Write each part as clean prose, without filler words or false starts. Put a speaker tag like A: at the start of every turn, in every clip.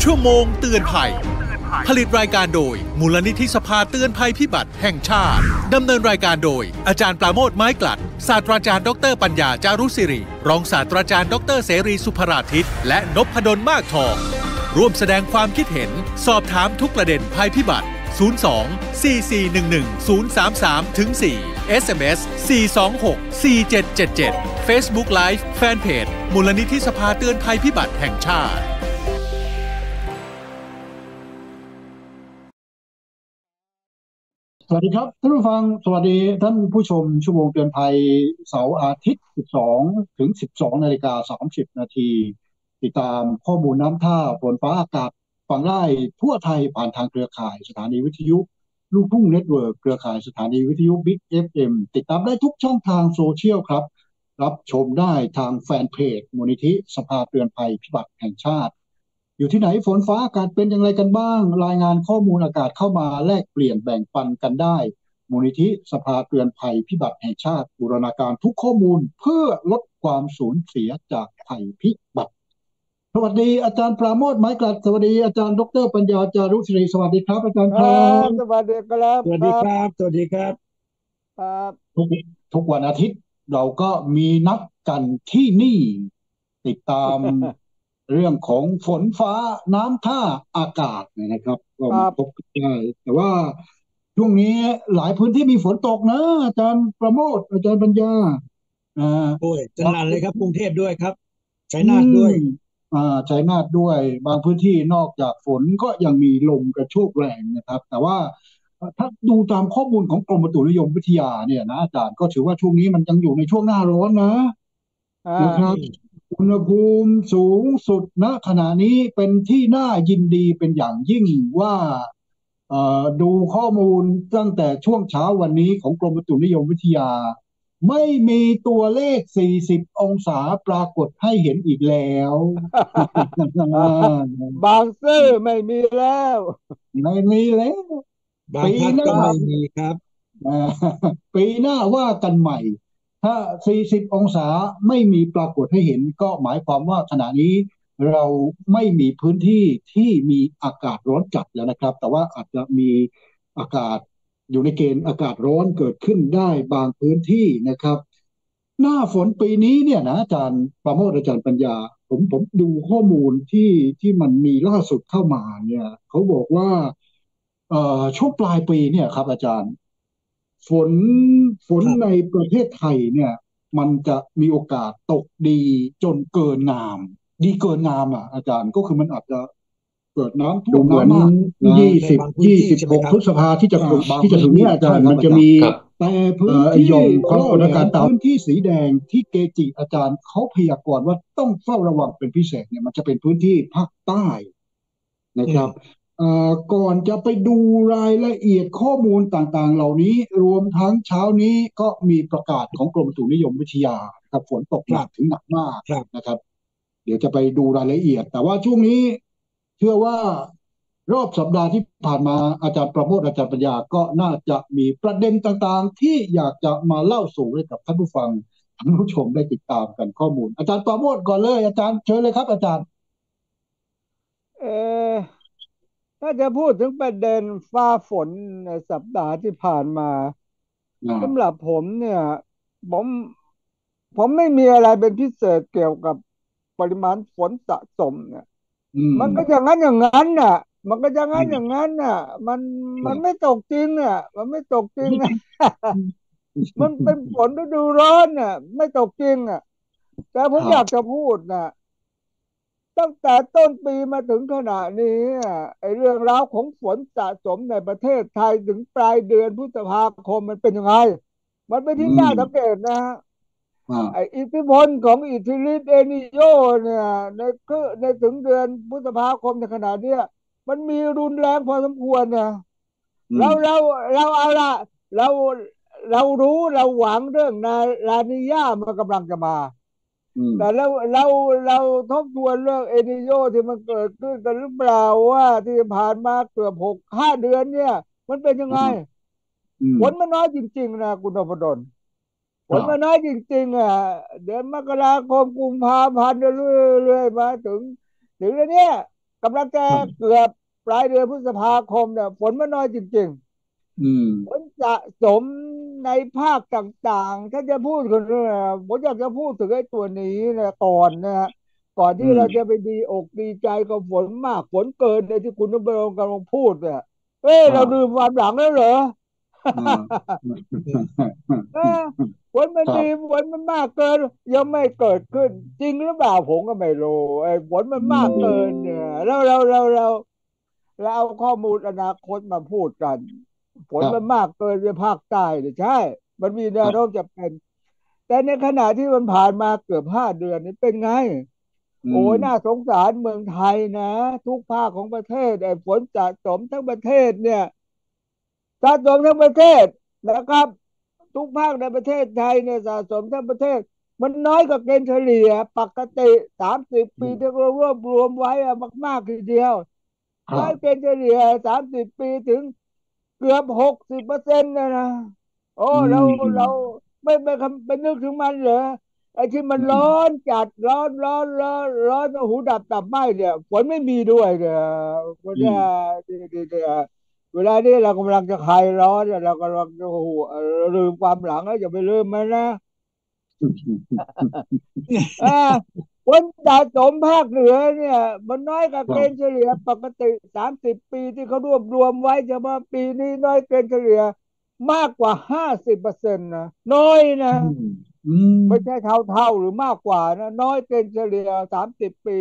A: ชั่วโมงเตือนภัยผลิตรายการโดยมูลนิธิสภาเตือนภัยพิบัติแห่งชาติดำเนินรายการโดยอาจารย์ปราโมทย์ไม้กลัดศาสตราจารย์ดรปัญญาจารุศิริรองศาสตราจารย์ดรเสรีสุภราทิตและนพดลมากทองร่วมแสดงความคิดเห็นสอบถามทุกประเด็นภัยพิบัติ02-4411-033-4 SMS 426-4777 Facebook Live Fanpage มูลนิธิสภาเตือนภัยพิบัติแห่งชาติ
B: สวัสดีครับท่านผู้ฟังสวัสดีท่านผู้ชมชั่วโมงเตือนภัยเสาร์อาทิตย์12 ถึง 12:30 นาทีติดตามข้อมูลน้ำท่าฝนฟ้าอากาศฟังได้ทั่วไทยผ่านทางเครือข่ายสถานีวิทยุลูกทุ่งเน็ตเวิร์กเครือข่ายสถานีวิทยุบิ๊ก FM ติดตามได้ทุกช่องทางโซเชียลครับรับชมได้ทางแฟนเพจมูลนิธิสภาเตือนภัยพิบัติแห่งชาติอยู่ที่ไหนฝนฟ้าอากาศเป็นอย่างไรกันบ้างรายงานข้อมูลอากาศเข้ามาแลกเปลี่ยนแบ่งปันกันได้มูลนิธิสภาเตือนภัยพิบัติแห่งชาติบูรณาการทุกข้อมูลเพื่อลดความสูญเสียจากภัยพิบัติสวัสดีอาจารย์ปราโมทย์ไม้กลัดสวัสดีอาจารย์ดรปัญญาจารุศิริสวัสดีครับอาจารย์ครับ
C: สวัสดีครับ
D: สวัสดีครับสวัสดีครับ
C: ครับ
B: ทุกวันอาทิตย์เราก็มีนัดกันที่นี่ติดตามเรื่องของฝนฟ้าน้ำท่าอากาศนะครับก็มาพบกันได้แต่ว่าช่วงนี้หลายพื้นที่มีฝนตกนะอาจารย์ประโมทอาจารย์ปัญญา
D: โอ้ยสนั่นเลยครับกรุงเทพด้วยครับชัยนาทด้วย
B: ชัยนาทด้วยบางพื้นที่นอกจากฝนก็ยังมีลมกระโชกแรงนะครับแต่ว่าถ้าดูตามข้อมูลของกรมอุตุนิยมวิทยาเนี่ยนะอาจารย์ก็ถือว่าช่วงนี้มันยังอยู่ในช่วงหน้าร้อนนะครับอุณหภูมิสูงสุดณขณะนี้เป็นที่น่ายินดีเป็นอย่างยิ่งว่าดูข้อมูลตั้งแต่ช่วงเช้าวันนี้ของกรมอุตุนิยมวิทยาไม่มีตัวเลข40องศาปรากฏให้เห็นอีกแล้ว
C: บางซื่อไม่มีแล้ว
D: ปีหน้าก็ไม่มีครับ
B: ปีหน้าว่ากันใหม่ถ้า40องศาไม่มีปรากฏให้เห็นก็หมายความว่าขณะนี้เราไม่มีพื้นที่ที่มีอากาศร้อนจัดแล้วนะครับแต่ว่าอาจจะมีอากาศอยู่ในเกณฑ์อากาศร้อนเกิดขึ้นได้บางพื้นที่นะครับหน้าฝนปีนี้เนี่ยนะอาจารย์ประโมทอาจารย์ปัญญาผมดูข้อมูลที่มันมีล่าสุดเข้ามาเนี่ยเขาบอกว่าช่วงปลายปีเนี่ยครับอาจารย์ฝนในประเทศไทยเนี่ยมันจะมีโอกาสตกดีจนเกินงามดีเกินงามอาจารย์ก็คือมันอาจจะเกิดน้ำท่วมน้ำมาก26 พฤษภาที่จะถึงนี้อาจารย์มันจะมีแต่พื้นที่ความกดอากาศต่ำพื้นที่สีแดงที่เกจิอาจารย์เขาพยากรณ์ว่าต้องเฝ้าระวังเป็นพิเศษเนี่ยมันจะเป็นพื้นที่ภาคใต้นะครับก่อนจะไปดูรายละเอียดข้อมูลต่างๆเหล่านี้รวมทั้งเช้านี้ก็มีประกาศของกรมอุตุนิยมวิทยาครับฝนตกหนักถึงหนักมากนะครับเดี๋ยวจะไปดูรายละเอียดแต่ว่าช่วงนี้เชื่อว่ารอบสัปดาห์ที่ผ่านมาอาจารย์ประโมทอาจารย์ปัญญาก็น่าจะมีประเด็นต่างๆที่อยากจะมาเล่าสู่ให้กับท่านผู้ฟังท่านผู้ชมได้ติดตามกันข้อมูลอาจารย์ประโมทก่อนเลยอาจารย์เชิญเลยครับอาจารย์
C: ถ้าจะพูดถึงประเด็นฟ้าฝนในสัปดาห์ที่ผ่านมาสำหรับผมเนี่ยผมไม่มีอะไรเป็นพิเศษเกี่ยวกับปริมาณฝนสะสมเนี่ยมันก็อย่างนั้นอย่างนั้นน่ะมันก็อย่างนั้นอย่างนั้นน่ะมันไม่ตกจริงอ่ะมันไม่ตกจริงอ่ะมันเป็นฝนฤดูร้อนน่ะไม่ตกจริงอ่ะแต่ผมอยากจะพูดนะตั้งแต่ต้นปีมาถึงขณะนี้ไอ้เรื่องราวของฝนสะสมในประเทศไทยถึงปลายเดือนพฤษภาคมมันเป็นยังไงมันเป็นที่น่าสังเกตนะฮะไอ้อิทธิพลของอิทธิฤทธิ์เอนิโยเนี่ยในถึงเดือนพฤษภาคมในขณะเนี้ยมันมีรุนแรงพอสมควรนะเราเอาละเรารู้เราหวังเรื่องลานีญามันกำลังจะมาแต่เราทบทวนเรื่องเอนิโยที่มันเกิดขึ้นกันหรือเปล่าว่าที่ผ่านมาเกือบ5 เดือนเนี่ยมันเป็นยังไงฝนมันน้อยจริงๆนะคุณนพดลฝนมันน้อยจริงๆเดือนมกราคมกุมภาพันธ์เรื่อยๆมาถึงเนี้ยกำลังจะเกือบปลายเดือนพฤษภาคมเนี่ยฝนมันน้อยจริงๆฝนสะสมในภาคต่างๆถ้าจะพูดกันผมอยากจะพูดถึงไอ้ตัวนี้นะก่อนนะฮะก่อนที่เราจะไปดีอกดีใจกับฝนมากฝนเกินในที่คุณนุบรงค์กำลังพูดเนี่ยเราลืมความหลังแล้วเหรอฝนมันดีฝนมันมากเกินยังไม่เกิดขึ้นจริงหรือเปล่าผมก็ไม่รู้ไอ้ฝนมันมากเกินเนี่ยเราเอาข้อมูลอนาคตมาพูดกันฝนมันมากเกินในภาคใต้เนี่ยใช่มันมีแนวโน้มจะเป็นแต่ในขณะที่มันผ่านมาเกือบ5 เดือนนี่เป็นไงโอ้ยน่าสงสารเมืองไทยนะทุกภาคของประเทศไอ้ฝนสะสมทั้งประเทศเนี่ยสะสมทั้งประเทศนะครับทุกภาคในประเทศไทยเนี่ยสะสมทั้งประเทศมันน้อยกว่าเกณฑ์เฉลี่ยปกติ30 ปีที่เรารวบรวมไว้มากๆทีเดียวน้อยเกณฑ์เฉลี่ย30 ปีถึงเกือบ60%นะโอ้เราไม่นึกถึงมันเหรอไอ้ที่มันร้อนจัดร้อนหูดับตับไหม้เนี่ยฝนไม่มีด้วยเนี่ยวันนี้เวลานี้เรากำลังจะคลายร้อนเรากำลังจะโอ้โหลืมความหลังแล้วอย่าไปลืมมันนะอ่าฝนสะสมภาคเหนือเนี่ยมันน้อยกว่าเกณฑ์เฉลี่ยปกติ30 ปีที่เขารวบรวมไว้เฉพาะปีนี้น้อยเกณฑ์เฉลี่ยมากกว่า50%นะน้อยนะไม่ใช่เท่าหรือมากกว่านะน้อยเกณฑ์เฉลี่ย30 ปี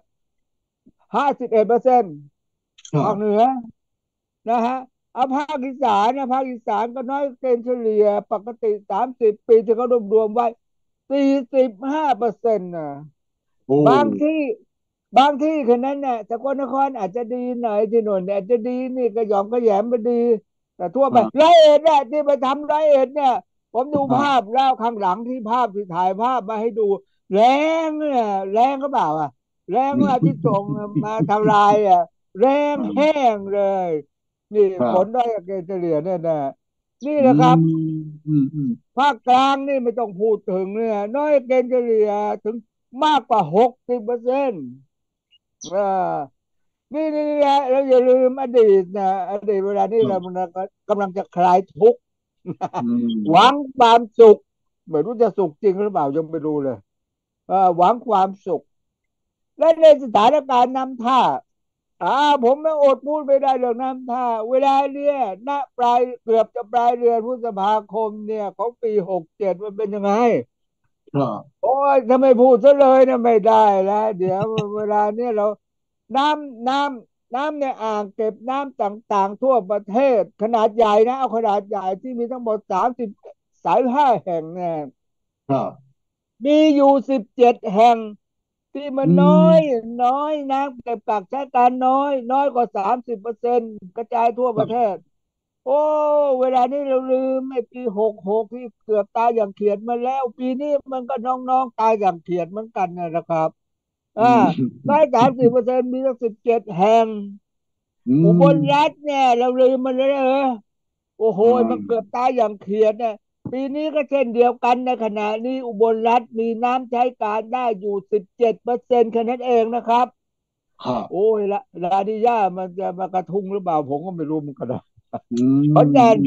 C: 51%ภาคเหนือนะฮะเอาภาคอีสานนะภาคอีสานก็น้อยเกณฑ์เฉลี่ยปกติ30 ปีที่เขารวมไว้45%นะบางที่บางที่แค่นั้นน่ะสกลนครอาจจะดีหน่อยที่โน่นอาจจะดีนี่ก็หยอมก็แหยมไปดีแต่ทั่วไปร้อยเอ็ดเนี่ยที่ไปทำร้อยเอ็ดเนี่ยผมดูภาพแล้วข้างหลังที่ภาพที่ถ่ายภาพมาให้ดูแรงเนี่ยแรงก็เปล่าแรงว่าที่ส่งมาทำลายแรงแห้งเลยนี่ผลได้เกณฑ์เฉลี่ยเนี่ยนะนี่นะครับภาคกลางนี่ไม่ต้องพูดถึงเนี่ยน้อยเกณฑ์เฉลี่ยถึงมากกว่า60%อ่านี่เราอย่าลืมอดีตนะอดีตเวลานี้เรากำลังจะคลายทุกข์หวังความสุขไม่รู้จะสุขจริงหรือเปล่ายังไม่รู้เลยหวังความสุขและในสถานการณ์นำท่าผมไม่อดพูดไม่ได้เรื่องน้ำท่าเวลาเนี่ยณปลายเกือบจะปลายเดือนพฤษภาคมเนี่ยของปี67มันเป็นยังไงโอ้ยถ้าไม่พูดซะเลยนะไม่ได้แล้วเดี๋ยวเวลาเนี่ยเราน้ำในอ่างเก็บน้ำต่างๆทั่วประเทศขนาดใหญ่นะเอาขนาดใหญ่ที่มีทั้งหมด35 แห่งเนี่ยมีอยู่17 แห่งที่มันน้อยน้ำเก็บกักใช้การน้อยกว่า30%กระจายทั่วประเทศโอ้เวลานี้เราลืมไอ้ปี66ที่เกือบตายอย่างเขียดมาแล้วปีนี้มันก็น้องๆตายอย่างเขียดเหมือนกันนะครับได้30%มีตั้ง17 แห่งอุบลรัฐเนี่ยเราลืมมันเลยโอ้โหมันเกือบตายอย่างเขียดเนี่ยปีนี้ก็เช่นเดียวกันในขณะนี้อุบลรัฐมีน้ำใช้การได้อยู่17%แค่นั้นเองนะครับโอ้ยละลาดิยามันจะมากระทุ้งหรือเปล่าผมก็ไม่รู้เหมือนกันนะเพราะฉะนั้น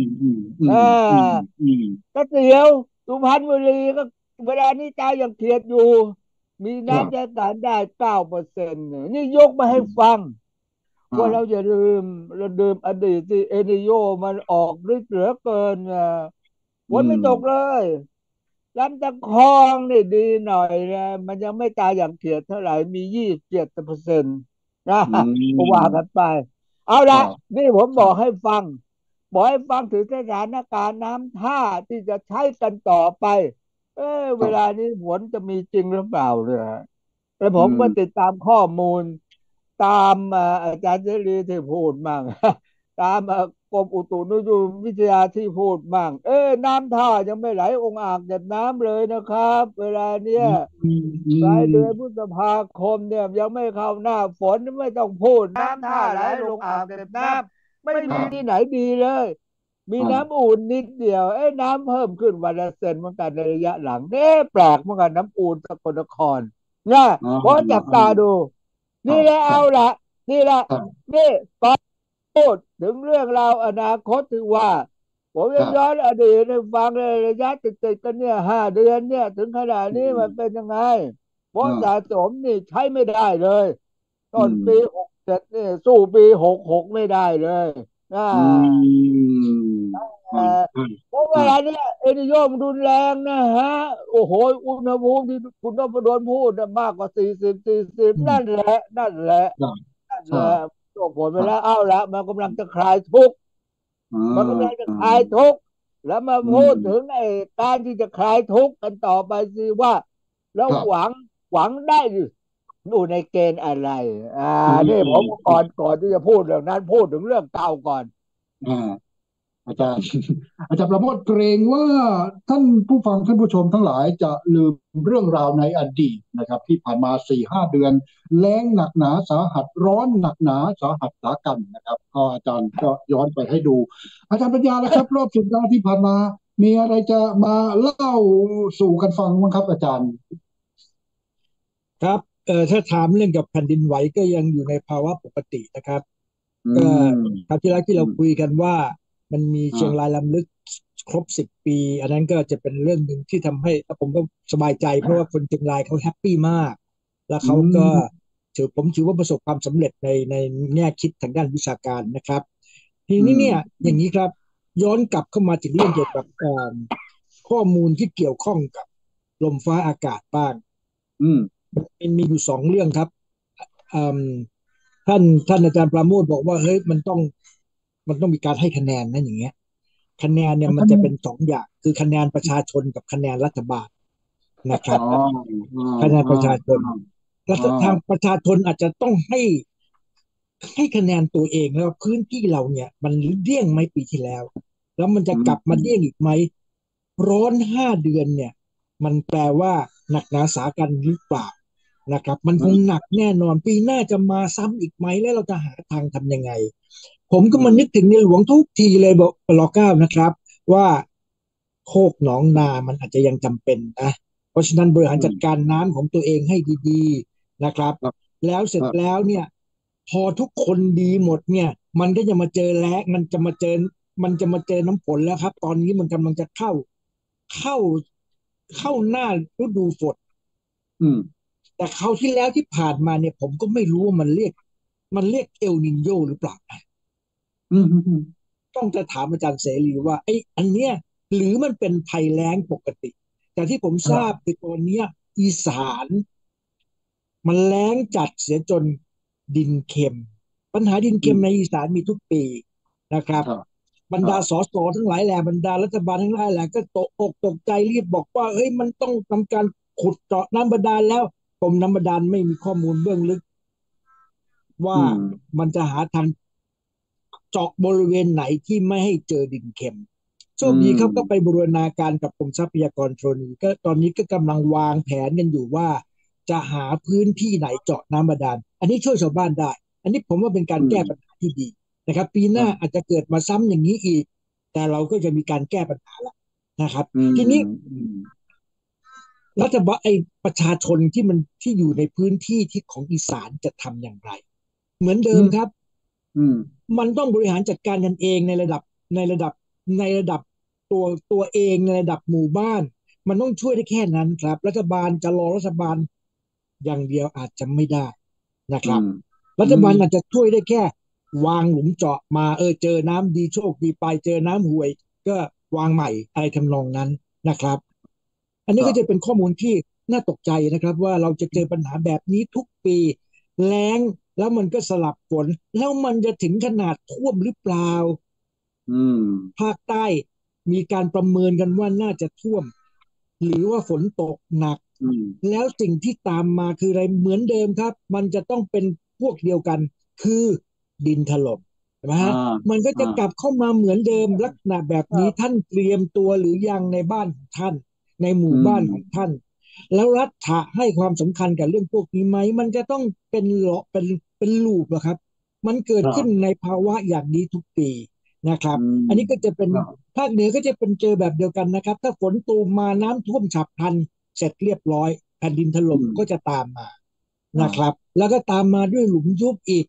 C: ก็เสียวสุพรรณบุรีก็เวลานี้ตายอย่างเขียดอยู่มีน้ำใช้การได้9%นี่ยกมาให้ฟังว่าเราอย่าลืมอดีตที่เอนิโยมันออกฤทธิ์เหลือเกินฝนไม่ตกเลยลำตะคองนี่ดีหน่อยนะมันยังไม่ตายอย่างเขียดเท่าไหร่มี27%นะก็ว่ากันไปเอาละนี่ผมบอกให้ฟังถึงสถานการณ์น้ำท่าที่จะใช้กันต่อไปเวลานี้ฝนจะมีจริงหรือเปล่าเนี่ยแล้วผมก็ติดตามข้อมูลตามอาจารย์เสรีที่พูดมั่งตามกรมอุตุนิยมวิทยาที่พูดมั่งน้ำท่ายังไม่ไหลองอ่างเก็บน้ำเลยนะครับเวลาเนี้ยปลายเดือนพฤษภาคมเนี่ยยังไม่เข้าหน้าฝนไม่ต้องพูดน้ำท่าไหลลงอ่างเก็บน้ำไม่มีที่ไหนดีเลยมีน้ำอุ่นนิดเดียวน้ำเพิ่มขึ้นวันละเซนเหมือนกันในระยะหลังแปลกเหมือนกันน้ำอุ่นสกลนครเนี่ยเพราะจับตาดูนี่แหละเอาละนี่แหละ
B: ครับ
C: นี่ก่อนพูดถึงเรื่องราวอนาคตที่ว่าผม
B: ค
C: จะย้อน
B: รับ
C: อดีตให้ฟังเลยระยะติดกันเนี่ย5 เดือนเนี่ยถึงขนาด
B: อื
C: นี้มัน
B: ม
C: เป็นยังไงเพราะ
B: อ่
C: สะ
B: า
C: สมนี่ใช้ไม่ได้เลยต้
B: อืม
C: นปี67นี่สู้ปี66ไม่ได้เลยนะ
B: อืม
C: เอ่
B: อ่า
C: อ
B: อ่า
C: เพราะเว
B: อ่า
C: ลาเนี้ยเอนิโยมรุนแรงนะฮะโอ้โหอุณหภูมิที่คุณต้องโดนพูดน่ะมากกว่า40
B: อืม
C: นั่นแหละนั่นแหละ
B: ครับ
C: นั่นแหละ
B: ครับ
C: ส่งผลไป
B: ครับ
C: แล้วเอาละมันกำลังจะคลายทุกข์
B: อ่
C: มันกำลังจะ
B: า
C: คลายทุกข์แล้วมา
B: อื
C: พูดถึง
B: ม
C: ไอ้การที่จะคลายทุกข์กันต่อไปสิว่าแล้ว
B: ครับ
C: หวังได้อยู่ในเกณฑ์อะไรอ่า
B: อื
C: นี่ผม
B: ม
C: ก่อนที่จะพูดเรื่องนั้นพูดถึงเรื่องเก่าก่อน
B: อ่า อาจารย์อาจารย์ประโมทเกรงว่าท่านผู้ฟังท่านผู้ชมทั้งหลายจะลืมเรื่องราวในอดีตนะครับที่ผ่านมา4-5 เดือนแล้งหนักหนาสาหัสร้อนหนักหนาสาหัสสากันนะครับก็อาจารย์ก็ย้อนไปให้ดูอาจารย์ปัญญาแล้วครับรอบสุดท้ายที่ผ่านมามีอะไรจะมาเล่าสู่กันฟังบ้างครับอาจารย์
D: ครับถ้าถามเรื่องกับแผ่นดินไหวก็ยังอยู่ในภาวะปกตินะครับ
B: อื
D: ก็
B: ม
D: คราวที่แล้วที่
B: อืม
D: เราคุยกันว่ามันมีเชียงรา
B: อ่า
D: ยรำลึกครบ10 ปีอันนั้นก็จะเป็นเรื่องหนึ่งที่ทำให้ผมก็สบายใจเพราะว่าคนเชียงรายเขาแฮปปี้มากแล้ว
B: อื
D: เขาก็
B: ม
D: ผมถือว่าประสบความสำเร็จในแง่คิดทางด้านวิชาการนะครับที
B: อืม
D: นี้เนี่ย
B: อืม
D: อย่างนี้ครับย้อนกลับเข้ามาถึงเรื่องเกี่ยวกับข้อมูลที่เกี่ยวข้องกับลมฟ้าอากาศบ้าง
B: อืม
D: มันมีอยู่2 เรื่องครับอืมท่านอาจารย์ปราโมทย์บอกว่าเฮ้ยมันต้องมีการให้คะแนนนะอย่างเงี้ยคะแนนเนี่ยมัน
B: ท่าน
D: จะเป็น2 อย่างคือคะแนนประชาชนกับคะแนนรัฐบาลนะค
B: อ๋อ
D: รับ
B: อ่า
D: คะแนน
B: อ่า
D: ประชาชน
B: อ่าอ่า
D: ทางประชาชนอาจจะต้องให้คะแนนตัวเองแล้วพื้นที่เราเนี่ยมันเดี้ยงไหมปีที่แล้วแล้วมันจะ
B: อื
D: กลับมา
B: ม
D: เดี้ยงอีกไหมร้อน5 เดือนเนี่ยมันแปลว่าหนักหนาสากันหรือเปล่า นะครับมัน
B: อืม
D: คงหนักแน่นอนปีหน้าจะมาซ้ำอีกไหมแล้วเราจะหาทางทำยังไงผมก็
B: อืม
D: มานึกถึงในหลวงทุกทีเลยบอกร.9นะครับว่าโคกหนองนามันอาจจะยังจำเป็นนะเพราะฉะนั้นบริหาร
B: อืม
D: จัดการน้ำของตัวเองให้ดีๆนะครับ
B: ครับ
D: แล้วเสร็จ
B: ครับ
D: แล้วเนี่ยพอทุกคนดีหมดเนี่ยมันก็จะมาเจอแล้งมันจะมาเจอน้ำฝนแล้วครับตอนนี้มันกำลังจะเข้าเข้าหน้าฤดูฝน
B: อืม
D: แต่คราวที่แล้วที่ผ่านมาเนี่ยผมก็ไม่รู้ว่ามันเรียกเอลนินโยหรือเปล่านะ
B: อืมอืม
D: ต้องจะถามอาจารย์เสรีว่าไอ้อันเนี้ยหรือมันเป็นภัยแล้งปกติแต่ที่ผมทราบ
B: ครับ
D: คือตอนเนี้ยอีสานมันแล้งจัดเสียจนดินเค็มปัญหาดิน
B: อืม
D: เค็มในอีสานมีทุกปีนะครับ
B: ครับ
D: บรร
B: ครับ
D: ดาสสทั้งหลายแหล่บรรดารัฐบาลทั้งหลายแหล่ก็ตกอกตกใจรีบบอกว่าเฮ้ยมันต้องทำการขุดเจาะน้ำบาดาลแล้วกรมน้ำบาดาลไม่มีข้อมูลเบื้องลึก
B: อื
D: ว่า
B: ม
D: มันจะหาทางเจาะบริเวณไหนที่ไม่ให้เจอดินเค็มโช
B: อื
D: คดี
B: ม
D: เขาก็ไปบูรณาการกับกรมทรัพยากรธรณีก็ตอนนี้ก็กำลังวางแผนกันอยู่ว่าจะหาพื้นที่ไหนเจาะน้ำบาดาลอันนี้ช่วยชาวบ้านได้อันนี้ผมว่าเป็นการ
B: อืม
D: แก้ปัญหาที่ดีนะครับปีหน้าอาจจะเกิดมาซ้ำอย่างนี้อีกแต่เราก็จะมีการแก้ปัญหาแล้วนะครับ
B: อืม
D: ทีนี้
B: อืม
D: รัฐบาลประชาชนที่อยู่ในพื้นที่ที่ของอีสานจะทำอย่างไรเหมือนเดิ
B: อืม
D: มครับ
B: อืม
D: มันต้องบริหารจัดการกันเองในระดับในระดับตัวเองในระดับหมู่บ้านมันต้องช่วยได้แค่นั้นครับรัฐบาลจะรอรัฐบาลอย่างเดียวอาจจะไม่ได้นะครับ
B: อืม
D: รั
B: อืม
D: ฐบาลอาจจะช่วยได้แค่วางหลุมเจาะมาเจอน้ำดีโชคดีไปเจอน้ำห่วยก็วางใหม่อะไรทำนองนั้นนะครับอัน
B: ค
D: นี้ก็จะ
B: รับ
D: เป็นข้อมูลที่น่าตกใจนะครับว่าเราจะเจอปัญหาแบบนี้ทุกปีแล้งแล้วมันก็สลับฝนแล้วมันจะถึงขนาดท่วมหรือเปล่า
B: อืม
D: ภาคใต้มีการประเมินกันว่าน่าจะท่วมหรือว่าฝนตกหนัก
B: อืม
D: แล้วสิ่งที่ตามมาคืออะไรเหมือนเดิมครับมันจะต้องเป็นพวกเดียวกันคือดินถล่มใช่ไหม
B: อ่า
D: ฮะมันก็
B: อ่า
D: จะกลับเข้ามาเหมือนเดิมลักษณะแบบนี้
C: ครับ
D: ท่านเตรียมตัวหรือยังในบ้านของท่านในหมู่
B: อื
D: บ้านของท่า
B: ม
D: นแล้วรัฐะให้ความสำคัญกับเรื่องพวกนี้ไหมมันจะต้องเป็นเลาะเป็นลูปอะครับมันเกิดขึ้น
B: ครับ
D: ในภาวะอย่างนี้ทุกปีนะครับ
B: อืม
D: อันนี้ก็จะเป็น
B: ครับ
D: ภาคเหนือก็จะเป็นเจอแบบเดียวกันนะครับถ้าฝนตูมมาน้ำท่วมฉับพลันเสร็จเรียบร้อยแผ่นดินถ
B: อื
D: ล่ม
B: ม
D: ก็จะตามมา
B: อ่า
D: นะครับแล้วก็ตามมาด้วยหลุมยุบอีก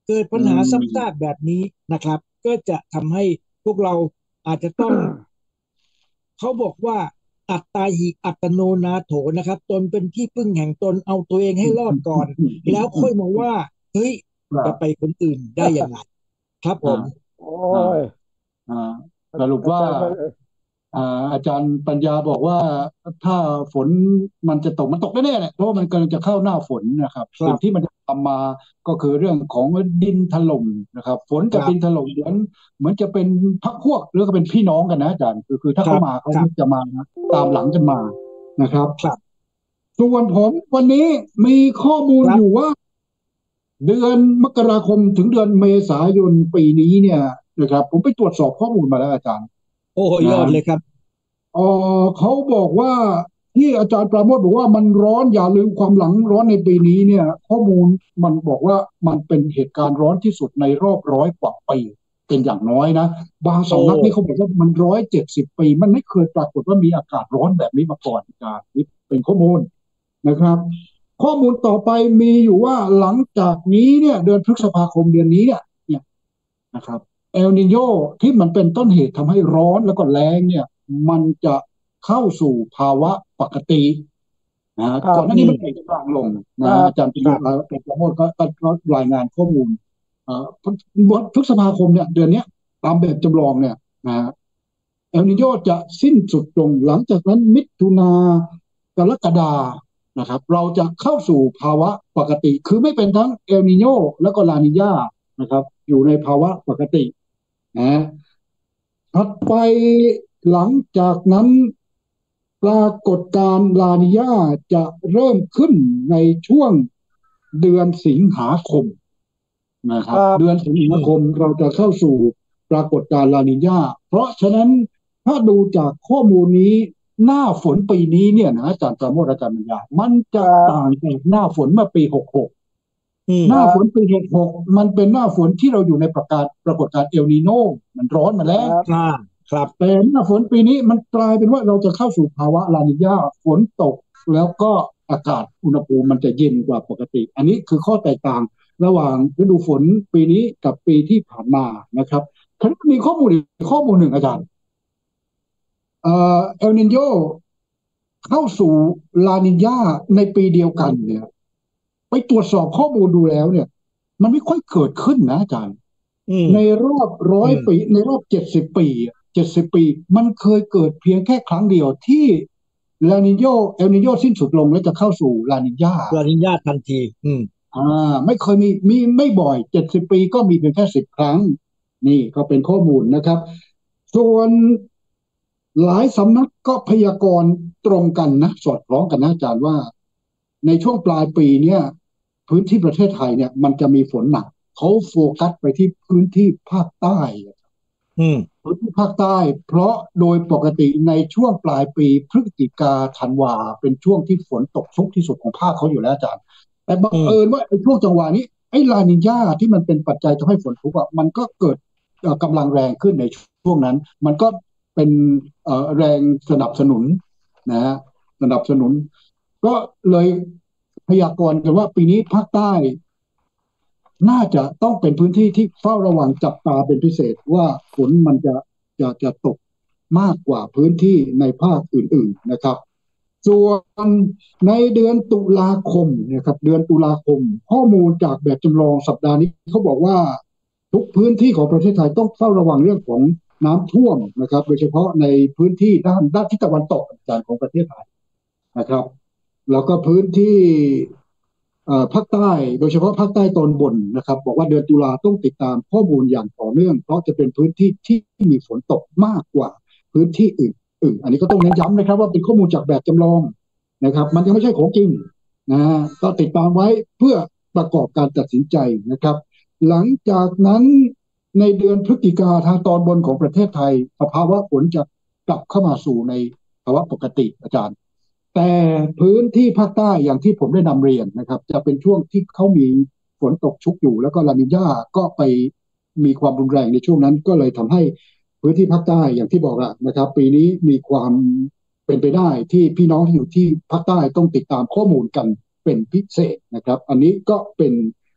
D: เกิดปัญหาซ้ำซากแบบนี้นะครับก็จะทำให้พวกเราอาจจะต้องเขาบอกว่าอัตตาหิอัตโนนาโถนะครับตนเป็นที่พึ่งแห่งตนเอาตัวเองให้รอดก่อนแล้วค่อยมาว่าเฮ้ยจะไปคนอื่นได้ยังไงครับผม
C: โอ้ย
B: สรุปว่าอาจารย์ปัญญาบอกว่าถ้าฝนมันจะตกมันตกแน่ๆแหละเพราะว่ามันกำลังจะเข้าหน้าฝนนะครับสิ่งที่มันจะตามมาก็คือเรื่องของดินถล่มนะครับฝนกับดินถล่มเหมือนจะเป็นพรรคพวกหรือก็เป็นพี่น้องกันนะอาจารย์คือถ้าเขามาเขาจะมาตามหลังกันมานะครับส่วนผมวันนี้มีข้อมูลอยู่ว่าเดือนมกราคมถึงเดือนเมษายนปีนี้เนี่ยนะครับผมไปตรวจสอบข้อมูลมาแล้วอาจารย์
D: โอ้ยอดเลยครับ
B: เขาบอกว่าที่อาจารย์ปราโมชบอกว่ามันร้อนอย่าลืมความหลังร้อนในปีนี้เนี่ยข้อมูลมันบอกว่ามันเป็นเหตุการณ์ร้อนที่สุดในรอบ100 กว่าปีเป็นอย่างน้อยนะบางสำนักนี่เขาบอกว่ามัน170 ปีมันไม่เคยปรากฏว่ามีอากาศร้อนแบบนี้มาก่อนอาจารย์นี่เป็นข้อมูลนะครับข้อมูลต่อไปมีอยู่ว่าหลังจากนี้เนี่ยเดือนพฤษภาคมเดือนนี้เนี่ยนะครับเอลนิโญที่มันเป็นต้นเหตุทำให้ร้อนแล้วก็แล้งเนี่ยมันจะเข้าสู่ภาวะปกตินะก่อนหน้านี้มันเป็นกลางลงนะอาจารย์ประโมทก็รายงานข้อมูลพฤษภาคมเนี่ยเดือนนี้ตามแบบจำลองเนี่ยนะเอลนิโญจะสิ้นสุดลงหลังจากนั้นมิถุนากรกฎานะครับเราจะเข้าสู่ภาวะปกติคือไม่เป็นทั้งเอลนิโญแล้วก็ลานิญานะครับอยู่ในภาวะปกตินะถัดไปหลังจากนั้นปรากฏการณ์ลานิญาจะเริ่มขึ้นในช่วงเดือนสิงหาคมนะครับเดือนสิงหาคมเราจะเข้าสู่ปรากฏการณ์ลานิญาเพราะฉะนั้นถ้าดูจากข้อมูลนี้หน้าฝนปีนี้เนี่ยนะอาจารย์ประโมทอาจารย์ปัญญามันจะต่างจากหน้าฝนเมื่อปี66หน้าฝนปี66มันเป็นหน้าฝนที่เราอยู่ในปรากฏการณ์เอลนีโนมันร้อนมาแล้ว
D: ครับ
B: แต่หน้าฝนปีนี้มันกลายเป็นว่าเราจะเข้าสู่ภาวะลานิญาฝนตกแล้วก็อากาศอุณหภูมิมันจะเย็นกว่าปกติอันนี้คือข้อแตกต่างระหว่างฤดูฝนปีนี้กับปีที่ผ่านมานะครับคราวนี้มีข้อมูลอีกข้อมูลหนึ่งอาจารย์เอลนิโญเข้าสู่ลานิญาในปีเดียวกันเนี่ยไปตรวจสอบข้อมูลดูแล้วเนี่ยมันไม่ค่อยเกิดขึ้นนะอาจารย์ในรอบ100 ปีในรอบ70 ปีมันเคยเกิดเพียงแค่ครั้งเดียวที่เอลนิโญสิ้นสุดลงแล้วจะเข้าสู่ลานิญา
D: ทันที
B: ไม่เคยมีไม่บ่อย70 ปีก็มีเพียงแค่10 ครั้งนี่ก็เป็นข้อมูลนะครับส่วนหลายสำนักก็พยากรณ์ตรงกันนะสอดคล้องกันนะอาจารย์ว่าในช่วงปลายปีเนี่ยพื้นที่ประเทศไทยเนี่ยมันจะมีฝนหนักเขาโฟกัสไปที่พื้นที่ภาคใต้พื้นที่ภาคใต้เพราะโดยปกติในช่วงปลายปีพฤศจิกาธันวาเป็นช่วงที่ฝนตกชุกที่สุดของภาคเขาอยู่แล้วอาจารย์แต่บังเอิญว่าไอ้ช่วงจังหวะนี้ไอ้ลานิญาที่มันเป็นปัจจัยทำให้ฝนตกมันก็เกิดกำลังแรงขึ้นในช่วงนั้นมันก็เป็นแรงสนับสนุนนะสนับสนุนก็เลยพยากรณ์กันว่าปีนี้ภาคใต้น่าจะต้องเป็นพื้นที่ที่เฝ้าระวังจับตาเป็นพิเศษว่าฝนมันจะตกมากกว่าพื้นที่ในภาคอื่นๆนะครับส่วนในเดือนตุลาคมนะครับเดือนตุลาคมข้อมูลจากแบบจำลองสัปดาห์นี้เขาบอกว่าทุกพื้นที่ของประเทศไทยต้องเฝ้าระวังเรื่องของน้ำท่วมนะครับโดยเฉพาะในพื้นที่ด้านทิศตะวันตกของประเทศไทยนะครับแล้วก็พื้นที่ภาคใต้โดยเฉพาะภาคใต้ตอนบนนะครับบอกว่าเดือนตุลาต้องติดตามข้อมูลอย่างต่อเนื่องเพราะจะเป็นพื้นที่ที่มีฝนตกมากกว่าพื้นที่อื่นอันนี้ก็ต้องเน้นย้ำนะครับว่าเป็นข้อมูลจากแบบจำลองนะครับมันยังไม่ใช่ของจริงนะก็ติดตามไว้เพื่อประกอบการตัดสินใจนะครับหลังจากนั้นในเดือนพฤศจิกาทางตอนบนของประเทศไทยสภาวะฝนจะกลับเข้ามาสู่ในภาวะปกติอาจารย์แต่พื้นที่ภาคใต้อย่างที่ผมได้นำเรียนนะครับจะเป็นช่วงที่เขามีฝนตกชุกอยู่แล้วก็ลานิญาก็ไปมีความรุนแรงในช่วงนั้นก็เลยทำให้พื้นที่ภาคใต้อย่างที่บอกนะครับปีนี้มีความเป็นไปได้ที่พี่น้องที่อยู่ที่ภาคใต้ต้องติดตามข้อมูลกันเป็นพิเศษนะครับอันนี้ก็เป็น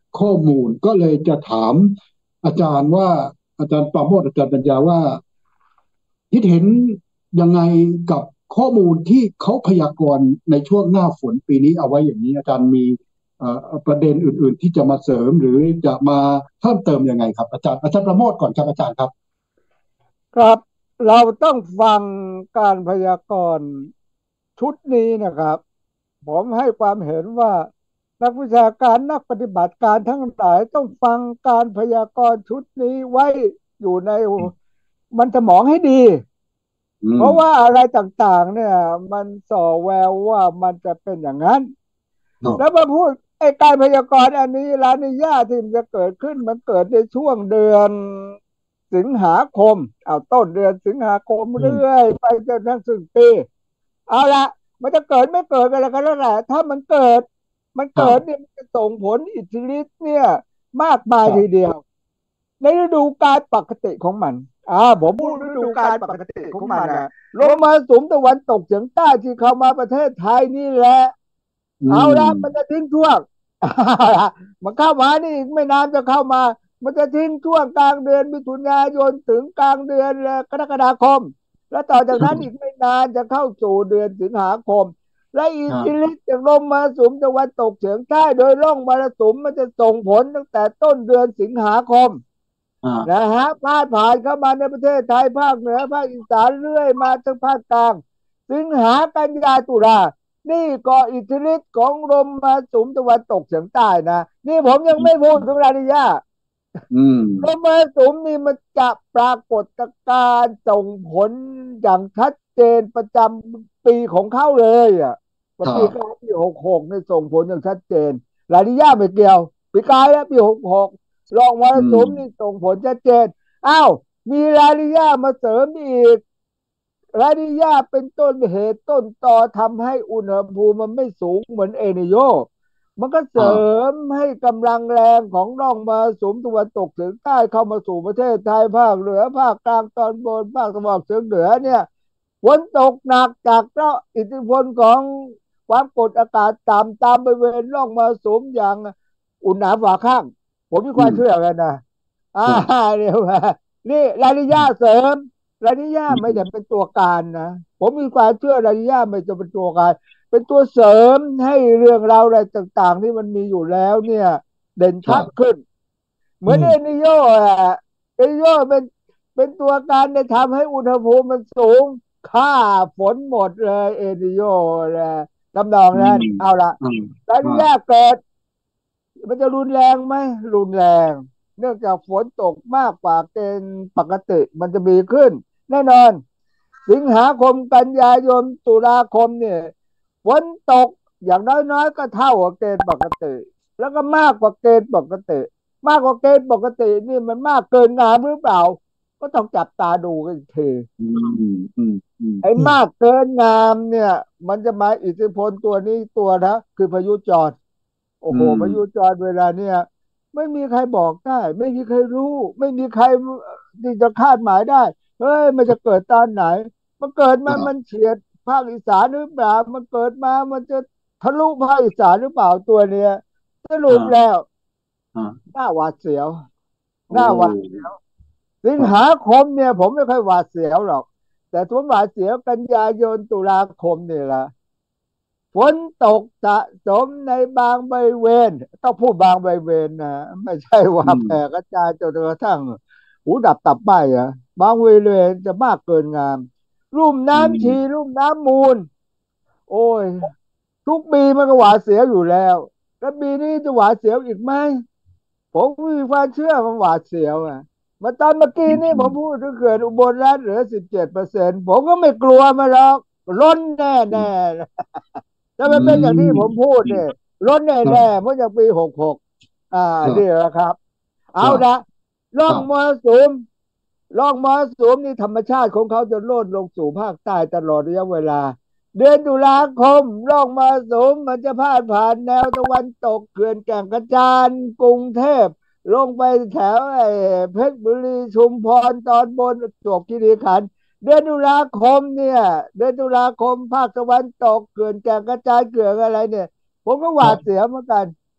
B: ข้อมูลก็เลยจะถามอาจารย์ว่าอาจารย์ปราโมชอาจารย์ปัญญาว่าคิดเห็นยังไงกับข้อมูลที่เขาพยากรณ์ในช่วงหน้าฝนปีนี้เอาไว้อย่างนี้อาจารย์มีประเด็นอื่นๆที่จะมาเสริมหรือจะมาเพิ่มเติมยังไงครับอาจารย์ประโมชก่อนครับอาจารย์ครับ
C: ครับเราต้องฟังการพยากรณ์ชุดนี้นะครับผมให้ความเห็นว่านักวิชาการนักปฏิบัติการทั้งหลายต้องฟังการพยากรณ์ชุดนี้ไว้อยู่ในมันสมองให้ดีเพราะว่าอะไรต่างๆเนี่ยมันส่อแววว่ามันจะเป็นอย่างนั้นแล้วมาพูดไอ้การพยากรณ์อันนี้ลานิญาที่มันจะเกิดขึ้นมันเกิดในช่วงเดือนสิงหาคมเอาต้นเดือนสิงหาคมเรื่อยไปจนถึงสิ้นปีเอาละมันจะเกิดไม่เกิดอะไรกันแล้วแหละถ้ามันเกิดเนี่ยมันจะส่งผลอิทธิฤทธิ์เนี่ยมากมายทีเดียวในฤดูกาลปกติของมันผมพูดฤดูกาลปกติของมันนะลมมรสุมตะวันตกเฉียงใต้ที่เข้ามาประเทศไทยนี่แหละเอาละมันจะทิ้งช่วงมันเข้ามานี่อีกไม่นานจะเข้ามามันจะทิ้งช่วงกลางเดือนมิถุนายนถึงกลางเดือนกรกฎาคมแล้วต่อจากนั้นอีกไม่นานจะเข้าสู่เดือนสิงหาคมและอิทธิฤทธิ์จากลมมรสุมตะวันตกเฉียงใต้โดยร่องมรสุมมันจะส่งผลตั้งแต่ต้นเดือนสิงหาคมนะฮะพาดผ่านเข้ามาในประเทศไทยภาคเหนือภาคอีสานเรื่อยมาถึงภาคกลางสิงหากันยาตุลานี่ก็อิทธิฤทธิ์ของลมมรสุมตะวันตกเฉียงใต้นะนี่ผมยังไม่พูดถึงรานิญาลมมรสุมนี่มันจะปรากฏการณ์ส่งผลอย่างชัดเจนประจำปีของเขาเลยปีกายปี66นี่ส่งผลอย่างชัดเจนรานิญาไม่เกี่ยวปีกายแล้วปี66ลองมรสุมนี่ส่งผลชัดเจนอ้าวมีลานิญามาเสริมอีกลานิญาเป็นต้นเหตุต้นตอทำให้อุณหภูมิมันไม่สูงเหมือนเอลนิโญมันก็เสริมให้กำลังแรงของร่องมรสุมตะวันตกเฉียงใต้เข้ามาสู่ประเทศไทยภาคเหนือภาคกลางตอนบนภาคตะวันออกเฉียงเหนือเนี่ยฝนตกหนักจากเพราะอิทธิพลของความกดอากาศต่ำตามบริเวณร่องมรสุมอย่างอุ่นหนาฝาข้างผมมีความเชื่อกันนะเดี๋ยวนี่ลานิญาเสริมลานิญาไม่ได้เป็นตัวการนะผมมีความเชื่อลานิญาไม่จะเป็นตัวการเป็นตัวเสริมให้เรื่องราวอะไรต่างๆที่มันมีอยู่แล้วเนี่ยเด่นชัดขึ้นเหมือนเอลนิโญเอลนิโญเป็นตัวการในทำให้อุณหภูมิมันสูงค่าฝนหมดเลยเอลนิโญเลยตำนองนั้นเอาละลานิญาเกิดมันจะรุนแรงไหมรุนแรงเนื่องจากฝนตกมากกว่าเกณฑ์ปกติมันจะมีขึ้นแน่นอนสิงหาคมกันยายนตุลาคมเนี่ยฝนตกอย่างน้อยๆก็เท่ากับเกณฑ์ปกติแล้วก็มากกว่าเกณฑ์ปกติมากกว่าเกณฑ์ปกตินี่มันมากเกินงามหรือเปล่าก็ต้องจับตาดูกันอีกทีไอ้มากเกินงามเนี่ยมันจะมาอิทธิพลตัวนี้ตัวนะคือพายุจรโอ้โหพายุจรเวลาเนี่ยไม่มีใครบอกได้ไม่มีใครรู้ไม่มีใครที่จะคาดหมายได้เฮ้ยมันจะเกิดตอนไหนมันเกิดมามันเฉียดภาคอีสานหรือเปล่ามันเกิดมามันจะทะลุภาคอีสานหรือเปล่าตัวเนี้ยสรุปแล้วหน้าหวาดเสียวหน้าหวาดเสียวสิงหาคมเนี่ยผมไม่ค่อยหวาดเสียวหรอกแต่ผมหวาดเสียวกันยายนตุลาคมนี่แหละฝนตกสะสมในบางบริเวณต้องพูดบางบริเวณนะไม่ใช่ว่าแผ่กระจายจนกระทั่งหูดับตับไหม้บางบริเวณจะมากเกินงามลุ่มน้ำชีลุ่มน้ำมูลโอ้ยทุกปีมันก็หวาดเสียวอยู่แล้วแล้วปีนี้จะหวาดเสียวอีกไหมผมมีความเชื่อมันหวาดเสียวมาตอนเมื่อกี้นี่ผมพูดถึงเขื่อนอุบลรัฐเหลือ17%ผมก็ไม่กลัวมาหรอกล้นแน่แน่ถ้ามันเป็นอย่างที่ผมพูดเนี่ยล้นแน่แน่เมื่อจากปี66นี่แหละครับเอาละร่องมรสุมร่องมรสุมนี่ธรรมชาติของเขาจะโลดลงสู่ภาคใต้ตลอดระยะเวลาเดือนตุลาคมร่องมรสุมมันจะพาดผ่านแนวตะวันตกเขื่อนแก่งกระจานกรุงเทพลงไปแถวเพชรบุรีชุมพรตอนบนประจวบคีรีขันธ์เดือนตุลาคมเนี่ยเดือนตุลาคมภาคตะวันตกเขื่อนแก่งกระจานเขื่อนอะไรเนี่ยผมก็หวาดเสียวเหมือนกัน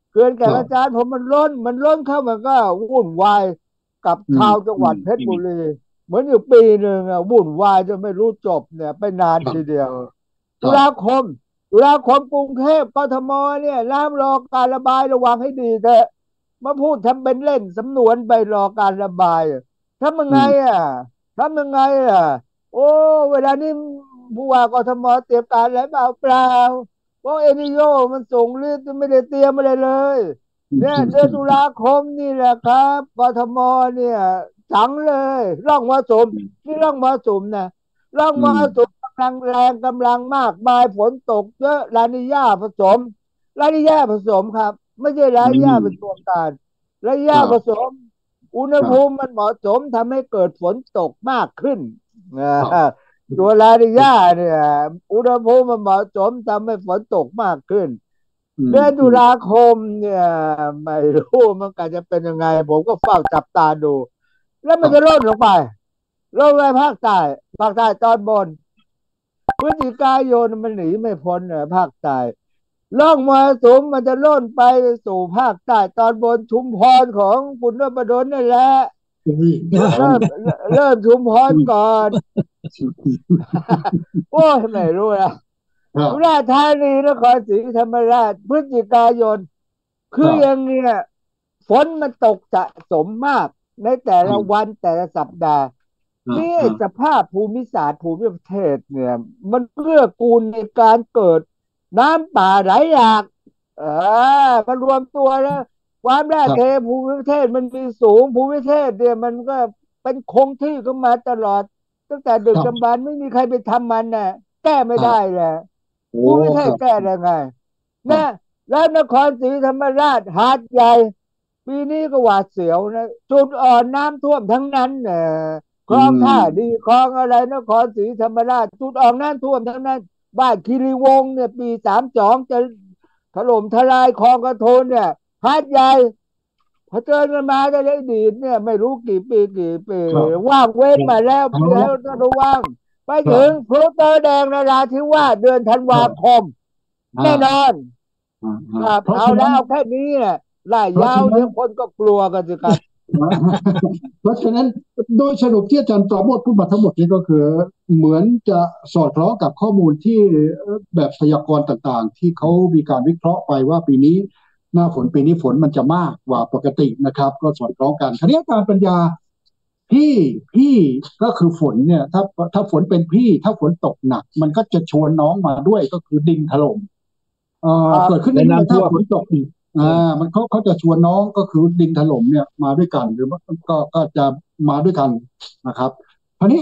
C: เขื่อนแก่
B: ครับ
C: งกระจานผมมันล้นเข้ามันก็วุ่นวายกับ
B: อืม
C: ชาวจัง
B: อืม
C: หวัดเพชร
B: อืม
C: บุรีเหมือนอยู่ปีหนึ่งอ่ะวุ่นวายจนไม่รู้จบเนี่ยไปนาน
B: ครับ
C: ทีเดียวตุ
B: ครับ
C: ลาคมกรุงเทพกทมเนี่ยน้ำรอการระบายระวังให้ดีเถอะมาพูดทำเป็นเล่นสำนวนไปรอการระบายทำยังไง
B: อืม
C: อ่ะทำยังไงอ่ะโอ้เวลานี้ผู้ว่ากทมเตรียมการอะไรเปล่าเพราะเอนิโยมันส่งฤทธิ์ไม่ได้เตรียมอะไรเลยเนี่ยเดือนตุลาคมนี่แหละครับกทมเนี่ยจังเลยร่องมรสุมนี่ร่องมรสุมนะร่อง
B: อืม
C: มรสุมกำลังแรงกำลังมากมายฝนตกเยอะลานิญาผสมลานิญาผสมครับไม่ใช่ลา
B: อื
C: นิญาเป็น
B: ม
C: ตัวการลานิญาผ
B: ครับ
C: สมอุณห
B: ครับ
C: ภูมิมันเหมาะสมทำให้เกิดฝนตกมากขึ้นนะ
B: ครับ
C: ตัวลานิญาเนี่ยอุณหภูมิมันเหมาะสมทำให้ฝนตกมากขึ้น
B: อืม
C: เดือน
B: อืม
C: ตุลาคมเนี่ยไม่รู้มันก็จะเป็นยังไงผมก็เฝ้าจับตาดูแล้วมันจะ
B: ครับ
C: ล่นลงไปภาคใต้ตอนบนพฤศจิกายนมันหนีไม่พ้นภาคใต้ล่องมรสุมมันจะล่นไปสู่ภาคใต้ตอนบนชุมพรของคุณนพดลนั่นแหละ
B: อุ้ยครับ
C: เริ่มเริ่มชุมพร
B: อืม
C: ก่อนโอ้ยไม่รู้นะ
B: ครับ
C: สุราษฎร์ธานีนครศรีธรรมราชพฤศจิกายน คืออย่าง
B: ครับ
C: เนี้ยฝนมันตกสะสมมากในแต่
B: อืม
C: ละวันแต่ละสัปดาห์
B: อ่า
C: นี่
B: อ่า
C: สภาพภูมิศาสตร์ภูมิประเทศเนี่ยมันเกื้อกูลในการเกิดน้ำป่าไหลหลากเอมันรวมตัวแล้วความแร่เท
B: ครับ
C: ภูมิประเทศมันมีสูงภูมิประเทศเนี่ยมันก็เป็นคงที่ขึ้นมาตลอดตั้งแต่ดึ
B: ครับ
C: กดำบรรพ์ไม่มีใครไปทำมันน่ะแก้ไม่ได้
B: อ่า
C: แหละ
B: โอ้
C: ภูมิประเท
B: ครับ
C: ศแก้ได้ไงนะ
B: ครับ
C: แล้วนครศรีธรรมราชหาดใหญ่ ปีนี้ก็หวาดเสียวนะจุดอ่อนน้ำท่วมทั้งนั้นค
B: อื
C: ลองท่าดี
B: ม
C: คลองอะไรนครศรีธรรมราชจุดอ่อนน้ำท่วมทั้งนั้นบ้านคีรีวงศ์เนี่ยปี32จะถล่มทลายคลองกระโทนเนี่ยหาดใหญ่พอเจอกันมาได้เลยดีดเนี่ยไม่รู้กี่ปี
B: ครับ
C: ว่างเว้น
B: ครับ
C: มาแล้ว
B: เอาละ
C: แล้วต้องระวังไปถึง
B: ครับ
C: พลุเตอร์แดงนราธิวาสเดือนธันวา
B: ครับ
C: คม
B: อ่า
C: แน่นอน
B: อ่าอ่า
C: ครับเอา
B: เพราะฉะนั้น
C: แล้วเอาแค่นี้เนี่ยไล่ยาว
B: เพราะฉะนั้น
C: เดี๋ยวคนก็กลัวกันสิครับ
B: เพราะฉะนั้นโดยสรุปที่อาจารย์ปราโมชพูดมาทั้งหมดนี้ก็คือเหมือนจะสอดคล้องกับข้อมูลที่แบบพยากรณ์ต่างๆที่เขามีการวิเคราะห์ไปว่าปีนี้หน้าฝนปีนี้ฝนมันจะมากกว่าปกตินะครับก็สอดคล้องกันคราวนี้อาจารย์ปัญญาพี่พี่ก็คือฝนเนี่ยถ้าฝนเป็นพี่ถ้าฝนตกหนักมันก็จะชวนน้องมาด้วยก็คือดินถล่ม
C: ครับ
B: เกิดขึ้น
D: และ
B: เรื่อยๆถ้า
D: น้ำท่วม
B: ฝนตกอีก
D: เออ
B: มันเขาจะชวนน้องก็คือดินถล่มเนี่ยมาด้วยกันหรือว่าก็จะมาด้วยกันนะครับคราวนี้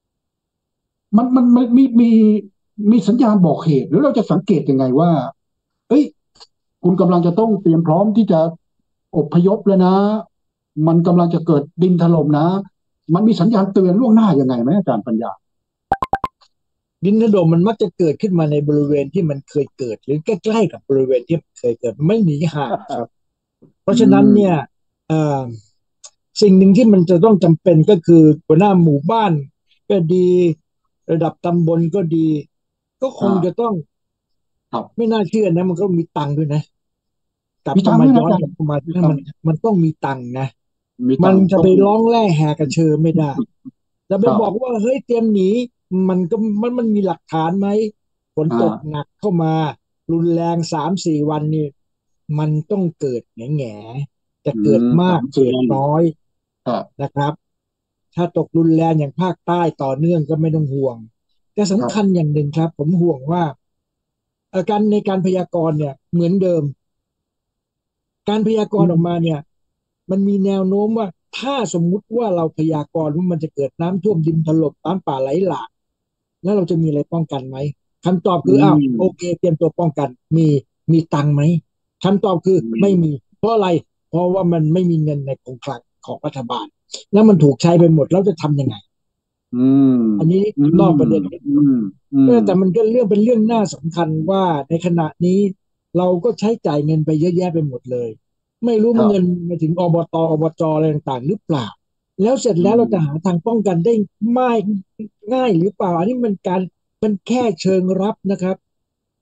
B: มันมีสัญญาณบอกเหตุหรือเราจะสังเกตยังไงว่าเอ้ยคุณกำลังจะต้องเตรียมพร้อมที่จะอพยพแล้วนะมันกำลังจะเกิดดินถล่มนะมันมีสัญญาณเตือนล่วงหน้ายังไงไหมอาจารย์ปัญญา
D: ดินถล่มมันมักจะเกิดขึ้นมาในบริเวณที่มันเคยเกิดหรือใกล้ๆกับบริเวณที่มันเคยเกิดไม่หนีห่างครับ เพ
B: อื
D: ราะฉะนั้น
B: ม
D: เนี่ยเอ่อสิ่งหนึ่งที่มันจะต้องจำเป็นก็คือหัวหน้าหมู่บ้านก็ดีระดับตำบลก็ดีก็คงจะต้องไม่
B: ครับ
D: น่าเชื่อนะมันก็มีตังค์ด้วยนะกลับ
B: มีตังค์
D: เข้ามาย้อน
B: ด้วยนะอาจารย์
D: กลับเข้ามาถ้ามัน
B: มีตังค์
D: มันต้องมีตังค์นะ
B: มีตั
D: มันจะไป
B: งค์ต้อง
D: ร้องแร่แหกกระเชอไม่ได้จะไป
B: ครับ
D: บอกว่าเฮ้ยเตรียมหนีมันก็มันมีหลักฐานไหมฝนตก
B: อ่า
D: หนักเข้ามารุนแรง3-4 วันนี่มันต้องเกิดแง่ จะ
B: อื
D: เกิด
B: ม
D: มากเกิด
B: สามเดือน
D: น้อย
B: ครับ
D: นะครับถ้าตกรุนแรงอย่างภาคใต้ต่อเนื่องก็ไม่ต้องห่วงแต่
B: ครั
D: สำคัญ
B: บ
D: อย่างหนึ่งครับผมห่วงว่าการในการพยากรณ์เนี่ยเหมือนเดิมการพยากรณ์ออกมา
B: อืม
D: เนี่ยมันมีแนวโน้มว่าถ้าสมมุติว่าเราพยากรณ์ว่ามันจะเกิดน้ำท่วมดินถล่มน้ำป่าไหลหลากแล้วเราจะมีอะไรป้องกันไหมคำตอบ
B: อื
D: คืออ้าวโอเค
B: ม
D: เตรียมตัวป้องกันมีตังค์ไหมคำตอบคือ
B: อื
D: ไม่มี
B: ม
D: เพราะอะไรเพราะว่ามันไม่มีเงินในคงคลังของรัฐบาลแล้วมันถูกใช้ไปหมดแล้วจะทำยังไง
B: อืม
D: อันนี้
B: อื
D: นอก
B: ม
D: ประเด็นนิด
B: อื
D: นึง
B: มอืม
D: แต่มันก็เป็นเรื่องน่าสำคัญว่าในขณะนี้เราก็ใช้จ่ายเงินไปเยอะแยะไปหมดเลยไม่รู้
B: ครับ
D: มันเงินมาถึงอบจอะไรต่างๆหรือเปล่าแล้วเสร็จ
B: อื
D: แล้วเราจะหา
B: ม
D: ทางป้องกันได้ไม่ง่ายหรือเปล่าอันนี้มันแค่เชิงรับนะครับ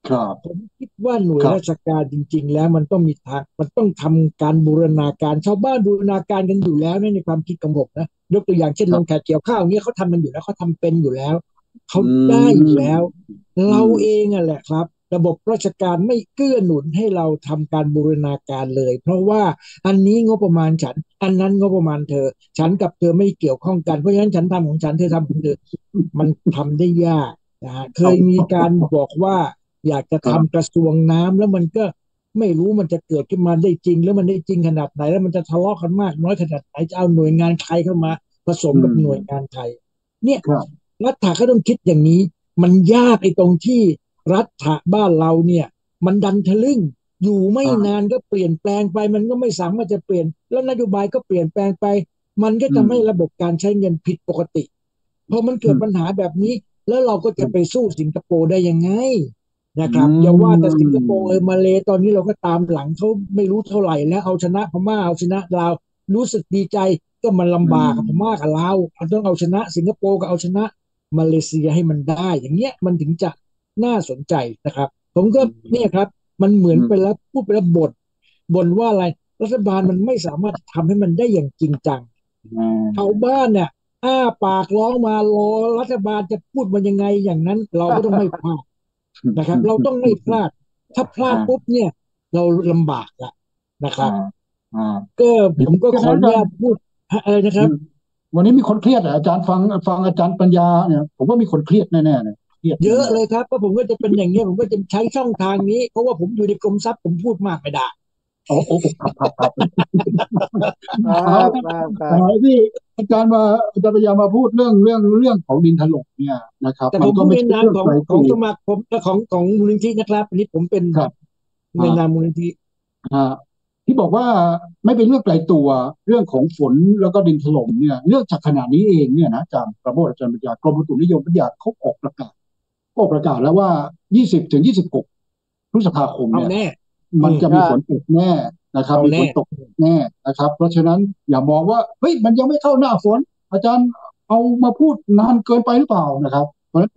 B: ครับ
D: ผมคิดว่าหน่วย
B: ครับ
D: ราชการจริงๆแล้วมันต้องมีทางมันต้องทำการบูรณาการชาวบ้านบูรณาการกันอยู่แล้วในความคิดของผมนะยกตัวอย่างเช่นลงแขกเกี่ยวข้าวเงี้ยเขาทำกันอยู่แล้วเขาทำเป็นอยู่แล้วเขา
B: อื
D: ได้อยู่
B: ม
D: แล้ว
B: อื
D: เรา
B: ม
D: เองอ่ะแหละครับระบบราชการไม่เกื้อหนุนให้เราทำการบูรณาการเลยเพราะว่าอันนี้งบประมาณฉันอันนั้นงบประมาณเธอฉันกับเธอไม่เกี่ยวข้องกันเพราะฉะนั้นฉันทำของฉันเธอทำของเธอมันทำได้ยากนะฮะเค
B: เอา
D: ยมีการบอกว่าอยากจะ
B: ครับ
D: ทำกระทรวงน้ำแล้วมันก็ไม่รู้มันจะเกิดขึ้นมาได้จริงแล้วมันได้จริงขนาดไหนแล้วมันจะทะเลาะกันมากน้อยขนาดไหนจะเอาหน่วยงานใครเข้ามาผสม
B: อื
D: กับหน่วย
B: ม
D: งานไทยเนี่ย
B: ครับ
D: รัฐก็ต้องคิดอย่างนี้มันยากไอ้ตรงที่รัฐบ้านเราเนี่ยมันดันทะลึ่งอยู่ไม่
B: อ่า
D: นานก็เปลี่ยนแปลงไปมันก็ไม่สามารถจะเปลี่ยนแล้วนโยบายก็เปลี่ยนแปลงไปมันก็
B: อืม
D: จะไม่ระบบการใช้เงินผิดปกติพอมัน
B: อื
D: เกิด
B: ม
D: ปัญหาแบบนี้แล้วเราก็
B: อืม
D: จะไปสู้สิงคโปร์ได้ยังไงนะ
B: อื
D: ครับอย่าว่าแต่สิงคโปร์
B: ม
D: มาเลตอนนี้เราก็ตามหลังเขาไม่รู้เท่าไหร่แล้วเอาชนะพม่าเอาชนะลาวรู้สึกดีใจก็มัน
B: อื
D: ลำบากกับพม่า
B: ม
D: กับลาวต้องเอาชนะสิงคโปร์ก็เอาชนะมาเลเซียให้มันได้อย่างเงี้ยมันถึงจะน่าสนใจนะครับผมก็เนี่ยครับมันเหมือน
B: อืม
D: ไปแล้วพูดไปแล้วบ่นว่าอะไรรัฐบาลมันไม่สามารถทำให้มันได้อย่างจริงจัง
B: อื
D: ชาว
B: ม
D: บ้านเนี่ยอ้าปากร้องมารอรัฐบาลจะพูดมันยังไงอย่างนั้นเราก็ต้องไม่พลาดนะครับเราต้องไม่พลาดถ้าพลาดปุ๊บ
B: อ่า
D: เนี่ยเราลำบากละนะค
B: อ่า
D: รับ
B: อ่า
D: ก็
B: เดี๋ยว
D: ผมก็
B: จะ
D: ขออนุ
B: นะอาจารย์
D: ญาตพูดอะไรนะครับ
B: อืมวันนี้มีคนเครียดเหรออาจารย์ฟังอาจารย์ปัญญาเนี่ยผมว่ามีคนเครียดแน่ๆเลยเครียด
D: เยอะ
B: แน่
D: เลยครับก็ผมก็จะเป็นอย่างเงี้ยผมก็จะใช้ช่องทางนี้เพราะว่าผมอยู่ในกรมทรัพย์ผมพูดมากไม่ได้
B: ๆโอ้ครับ
C: ครั
B: เอา
C: บครับครั
B: เอา
C: บ
B: ที่อาจารย์ปัญญามาพูดเรื่องของดินถล่มเนี่ยนะครับ
D: แต่
B: มันก็ไม่
D: ผมพูดใน
B: ใช่เรื่อง
D: นามของ
B: ไกลตัว
D: สมาคมของมูลนิธินะครับอันนี้ผมเป็น
B: ครับ
D: ใน
B: อ่า
D: นามมูลนิธิ
B: ที่บอกว่าไม่เป็นเรื่องไกลตัวเรื่องของฝนแล้วก็ดินถล่มเนี่ยเนื่องจากขณะนี้เองเนี่ยนะอาจารย์ประโมทอาจารย์ปัญญากรมอุตุนิยมวิทยาเขาออกประกาศแล้วว่า20ถึง26พฤษภาคมเนี่ย
D: เอาแน่
B: มันจะมีฝน
C: ครับ
B: ตกแน่นะครับ
D: เอาแน่
B: มีฝนตกแน่นะครับเพราะฉะนั้นอย่ามองว่าเฮ้ยมันยังไม่เข้าหน้าฝนอาจารย์เอามาพูดนานเกินไปหรือเปล่านะครับเพราะฉะนั้น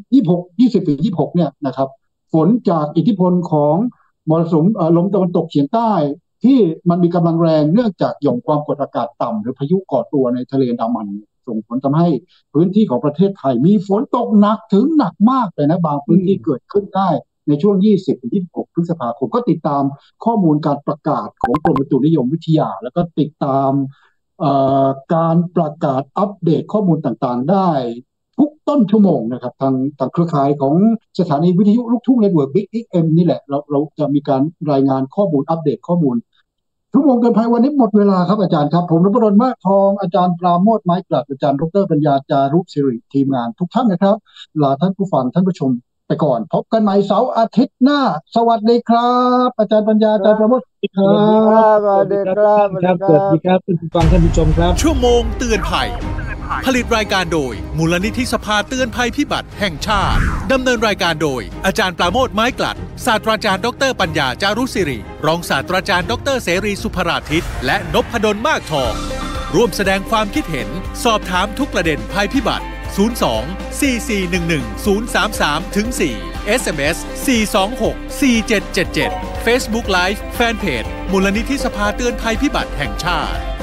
B: 20ถึง26เนี่ยนะครับฝนจากอิทธิพลของมรสุมลมตะวันตกเฉียงใต้ที่มันมีกำลังแรงเนื่องจากหย่อมความกดอากาศต่ำหรือพายุก่อตัวในทะเลอันดามันส่งผลทำให้พื้นที่ของประเทศไทยมีฝนตกหนักถึงหนักมากเลยนะบาง
D: อื
B: พื้นที่
D: ม
B: เกิดขึ้นได้ในช่วง20-26พฤษภาคมก็ติดตามข้อมูลการประกาศของกรมอุตุนิยมวิทยาแล้วก็ติดตามการประกาศอัปเดตข้อมูลต่างๆได้ทุกต้นชั่วโมงนะครับทางเครือข่ายของสถานีวิทยุลูกทุ่งเน็ตเวิร์กบิ๊กเอ็มนี่แหละเราจะมีการรายงานข้อมูลอัปเดตข้อมูลชั่วโมงเกินภัยวันนี้หมดเวลาครับอาจารย์ครับผมนพดลมากทองอาจารย์ปราโมทย์ไม้กลัดอาจารย์ดรปัญญาจารุศิริทีมงานทุกท่านนะครับลาท่านผู้ฟังท่านผู้ชมไปก่อนพบกันใหม่เสาร์อาทิตย์หน้าสวัสดีครับอาจารย์ปัญญาอาจารย์ปราโมทย์ครั
D: สวัสดีค
C: ค
D: รับ
B: บ
C: รับสวัส
D: สวัสดีครับทุก
C: ดีครับ
D: ท่านครับ
C: สวัสดีครับ
D: สวัสดีครับท่านผู้ฟังท่านผู้ชมครับ
A: ชั่วโมงเตือนภัยผลิตรายการโดยมูลนิธิสภาเตือนภัยพิบัติแห่งชาติดำเนินรายการโดยอาจารย์ปราโมทย์ไม้กลัดศาสตราจารย์ดรปัญญาจารุศิริรองศาสตราจารย์ดรเสรีสุภราทิตและนพดลมากทองร่วมแสดงความคิดเห็นสอบถามทุกประเด็นภัยพิบัติ02-4411-033-4 SMS 426-4777 Facebook Live แฟนเพจมูลนิธิสภาเตือนภัยพิบัติแห่งชาติ